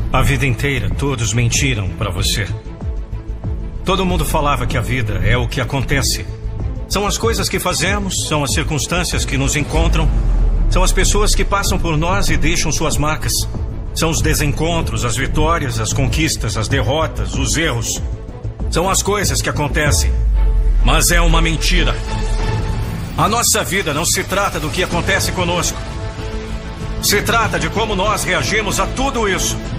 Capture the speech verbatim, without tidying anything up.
A vida inteira, todos mentiram para você. Todo mundo falava que a vida é o que acontece. São as coisas que fazemos, são as circunstâncias que nos encontram, são as pessoas que passam por nós e deixam suas marcas. São os desencontros, as vitórias, as conquistas, as derrotas, os erros. São as coisas que acontecem. Mas é uma mentira. A nossa vida não se trata do que acontece conosco. Se trata de como nós reagimos a tudo isso.